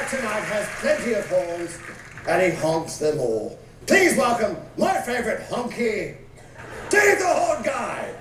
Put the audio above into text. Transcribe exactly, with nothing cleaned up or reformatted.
guy tonight has plenty of horns, and he honks them all. Please welcome my favourite honky, Dave the Horn Guy.